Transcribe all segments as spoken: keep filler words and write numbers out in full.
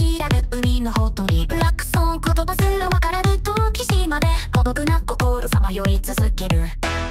知らぬ海のほとりブラックソン言葉すらわからぬ時島で孤独な心さまよい続ける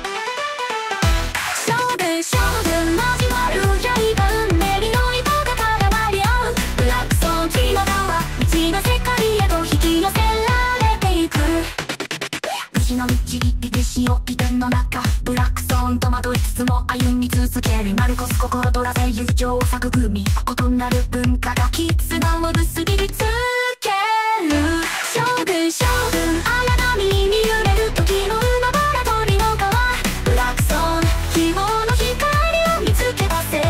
将軍将軍交わる刃運命にの糸が絡まり合うブラックソンキの川未知の世界へと引き寄せられていく牛の道一匹潮起点の中ブラックソン戸惑いつつも歩み続けるマルコス心とらせ友情を育み異なる文化が絆を結びつける将軍将軍荒波に揺れる時の海原鳥の川ブラックソン希望の光を見つけ出せ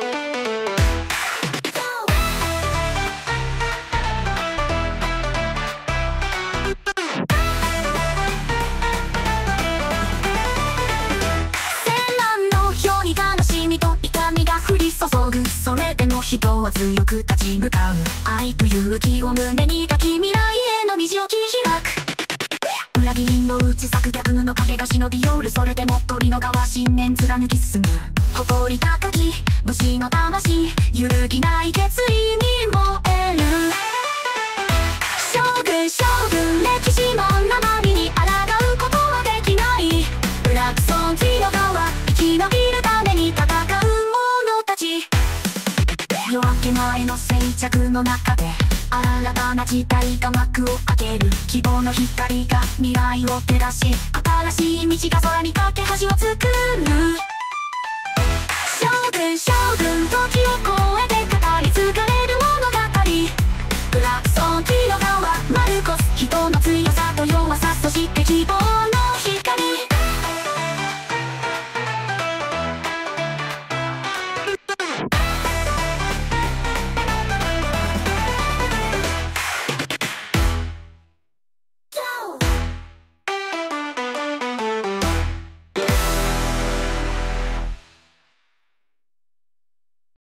それでも人は強く立ち向かう愛と勇気を胸に抱き未来への道を切り開く裏切りの打ち裂く逆の影が忍び寄るそれでも鳥の川信念貫き進む誇り高き武士の魂揺るぎない決意に燃える将軍将軍歴史も生身に抗うことはできないブラックソン火の川生き延びるために戦う者たち夜明け前の静寂の中で新たな時代が幕を開ける希望の光が未来を照らし新しい道が空に架け橋を作る将軍将軍時を超え